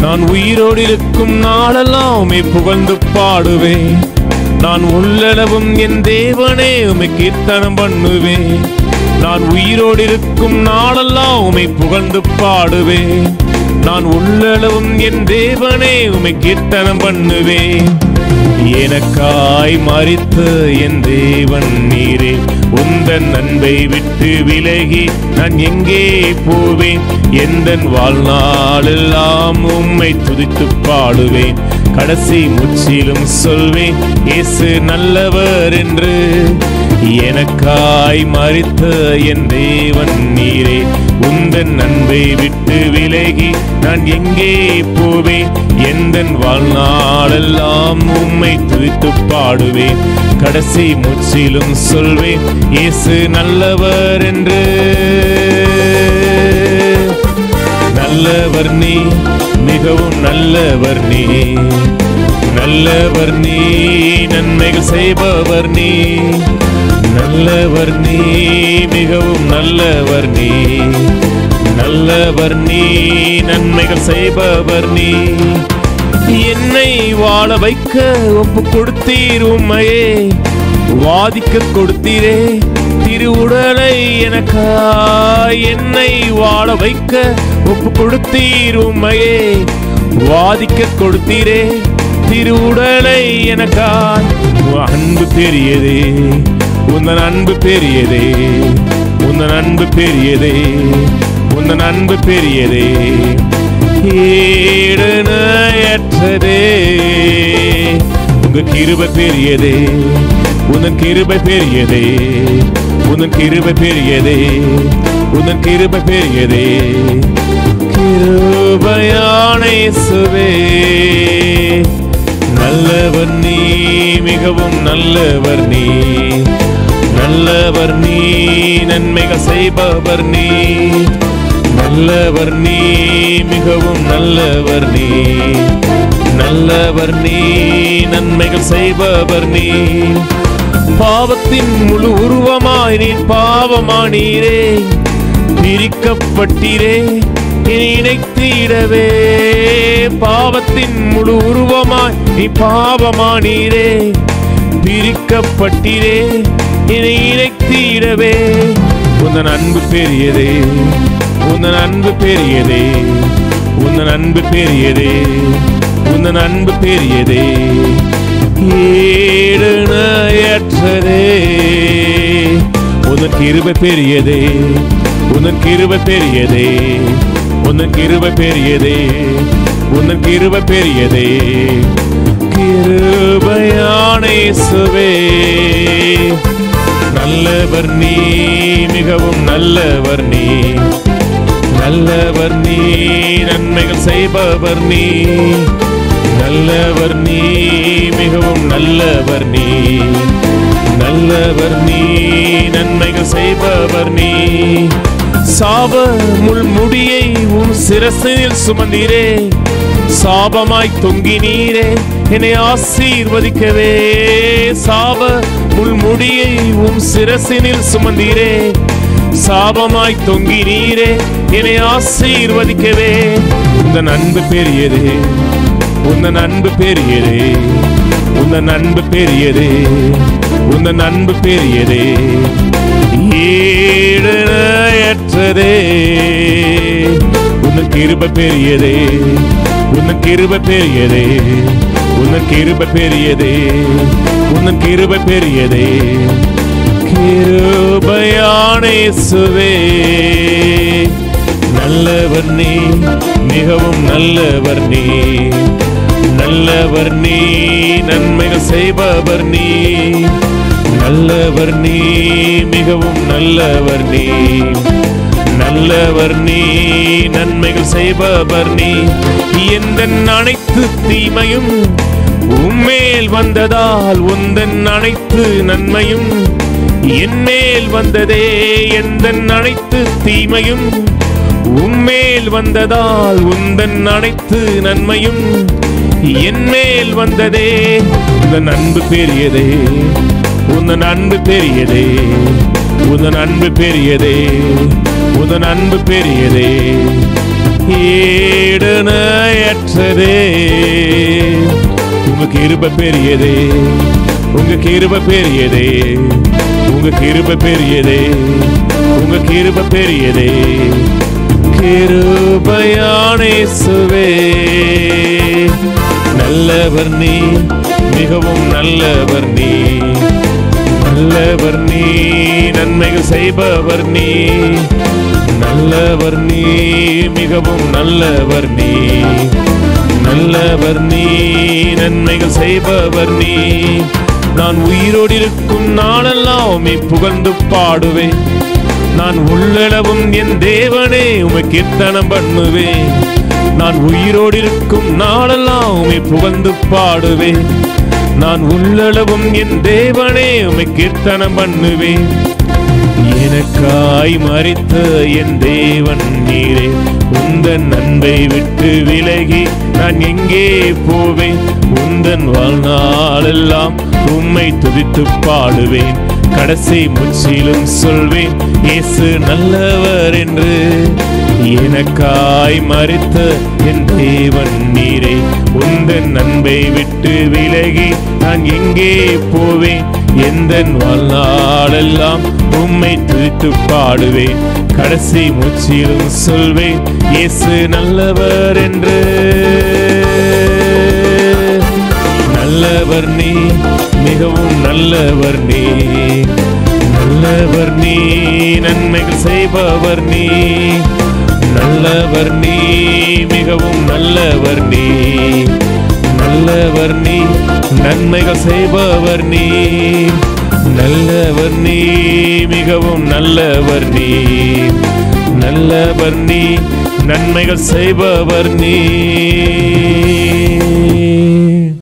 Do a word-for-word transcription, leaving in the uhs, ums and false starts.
நான் உயிரோடு இருக்கும் நாளெல்லாம் உம்மை புகழ்ந்து பாடுவேன். நான் உள்ளளவும் என் தேவனே உம்மை கீர்த்தனம் பண்ணுவேன். நான் உயிரோடு இருக்கும் நாளெல்லாம் உம்மை புகழ்ந்து பாடுவேன். நான் உள்ளளவும் என் தேவனே உம்மை கீர்த்தனம் பண்ணுவேன். எனக்காய் மரித்த என் தேவன் நீரே, உந்தன் அன்பை விட்டு விலகி நான் எங்கே போவேன்? எந்தன் வாழ்நாளெல்லாம் உம்மை துதித்து பாடுவேன். கடைசி முச்சிலும் சொல்வேன் இயேசு நல்லவர் என்று. எனக்காய் மரித்த என் தேவன் நீரே, உந்தன் அன்பை விட்டு விலகி நான் எங்கே போவேன்? எந்தன் வாழ்நாளெல்லாம் உம்மை துதித்து பாடுவேன். கடைசி முச்சிலும் சொல்வேன் இயேசு நல்லவர் என்று. நல்லவர் நீ, மிகவும் நல்லவர் நீ, நல்லவர் நீ, நன்மைகள் செய்பவர் நீ. நல்லவர் நீ, மிகவும் நல்லவர் நீ, நல்லவர் நீ, நன்மைகள் செய்பவர் நீ. என்னை வாழ வைக்க ஒப்பு கொடுத்தீர், உம்மையே வாதிக்க கொடுத்தீரே திருவுடலை எனக்காய். என்னை வாழ வைக்க ஒப்பு கொடுத்தீர், உம்மையே வாதிக்க கொடுத்தீரே திருவுடலை எனக்காய். அன்பு பெரியதே, உந்தன் அன்பு பெரியதே, உந்தன் அன்பு பெரியதே, உந்தன் அன்பு பெரியதே, ஈடுணையற்றதே. உங்க கிருபை பெரியதே, உந்தன் கிருபை பெரியதே, உந்தன் கிருபை பெரியதே, உந்தன் கிருபை பெரியதே. கிருபையான இயேசுவே, நல்லவர் நீ, மிகவும் நல்லவர் நீ, நல்லவர் நீ, நன்மைகள் செய்பவர் நீ. நல்லவர் நீ, மிகவும் நல்லவர் நீ, நல்லவர் நீ, நன்மைகள் செய்பவர் நீ. பாவத்தின் முழு உருவமாய் நீ பாவமானீரே, பிரிக்கப்பட்டீரே இணைத்திடவே. பாவத்தின் முழு உருவமாய் நீ பாவமானீரே, பிரிக்கப்பட்டீரே இணைத்திடவே. உந்தன் அன்பு பெரியதே, உந்தன் அன்பு பெரியதே, உந்தன் அன்பு பெரியதே, உந்தன் அன்பு பெரியதே, ஈடுணையற்றதே. உந்தன் கிருபை பெரியதே, உந்தன் கிருபை பெரியதே, உந்தன் கிருபை பெரியதே, உந்தன் கிருபை பெரியதே. கிருபையான இயேசுவே, நல்லவர் நீ, மிகவும் நல்லவர் நீ, நல்லவர் நீ, நன்மைகள் செய்பவர் நீ. நல்லவர் நீ, மிகவும் நல்லவர் நீ, நல்லவர் நீ, நன்மைகள் செய்பவர் நீ. சாப முள்முடியை உன் சிரசில் சுமந்தீரே, சாபமாய் தொங்கினீரே என்னை ஆசீர்வதிக்கவே. சாப முள்முடியை உன் சிரசினில் சுமந்தீரே, சாபமாய் தொங்கினீரே என்னை ஆசீர்வதிக்கவே. உந்தன் அன்பு பெரியதே, உந்தன் அன்பு பெரியதே, உந்தன் அன்பு பெரியதே, உந்தன் அன்பு பெரியதே, ஈடுணையற்றதே. உந்தன் கிருபை பெரியதே, உந்தன் கிருபை பெரியதே, உந்தன் கிருபை பெரியதே, உந்தன் கிருபை பெரியதே. கிருபையான இயேசுவே, நல்லவர் நீ, மிகவும் நல்லவர் நீ, நல்லவர் நீ, நன்மைகள் செய்பவர் நீ. நல்லவர் நீ, மிகவும் நல்லவர் நீ, நல்லவர் நீ, நன்மைகள் செய்பவர் நீ. எந்தன் அனைத்து தீமையும் உம்மேல் வந்ததால், உந்தன் அனைத்து நன்மையும் என்மேல் வந்ததே. எந்தன் அனைத்து தீமையும் உம்மேல் வந்ததால், உந்தன் அனைத்து நன்மையும் என்மேல் வந்ததே. உந்தன் அன்பு பெரியதே, உந்தன் அன்பு பெரியதே, உந்தன் அன்பு பெரியதே, உந்தன் அன்பு பெரியதே. ஈடுணையற்றதே. உங்க கிருபை பெரியதே, உங்க கிருபை பெரியதே, உங்க கிருபை பெரியதே, உங்க கிருபை பெரியதே. கிருபையான இயேசுவே, நல்லவர் நீ, மிகவும் நல்லவர் நீ, நல்லவர் நீ, நன்மைகள் செய்பவர் நீ, நல்லவர் நீ, மிகவும் நல்லவர் நீ, நல்லவர் நீ, நன்மைகள் செய்பவர் நீ. நான் உயிரோடு இருக்கும் நாளெல்லாம் உம்மை புகழ்ந்து பாடுவேன். நான் உள்ளளவும் என் தேவனே உம்மை கீர்த்தனம் பண்ணுவேன். நான் உயிரோடு இருக்கும் நாளெல்லாம் உம்மை புகழ்ந்து பாடுவேன். நான் உள்ளளவும் என் தேவனே உம்மை கீர்த்தனம் பண்ணுவேன். எனக்காய் மரித்த என் தேவன் நீரே, உந்தன் அன்பை விட்டு விலகி நான் எங்கே போவேன்? உந்தன் வாழ்நாளெல்லாம் உம்மை துதித்து பாடுவேன். கடைசி முச்சிலும் சொல்வேன் இயேசு நல்லவர் என்று. எனக்காய் மரித்த என் தேவன் நீரே, உந்தன் அன்பை விட்டு விலகி நான் எங்கே போவேன்? எந்தன் வாழ்நாளெல்லாம் உம்மை துதித்து பாடுவேன். கடைசி மூச்சிலும் சொல்வேன் இயேசு நல்லவர் என்று. நல்லவர் நீ, மிகவும் நல்லவர் நீ, நல்லவர் நீ, நன்மைகள் செய்பவர் நீ, நல்லவர் நீ, மிகவும் நல்லவர் நீ, நல்லவர் நீ, நன்மைகள் செய்பவர் நீ, நல்லவர் நீ, மிகவும் நல்லவர் நீ, நல்லவர் நீ, நன்மைகள் செய்பவர் நீ.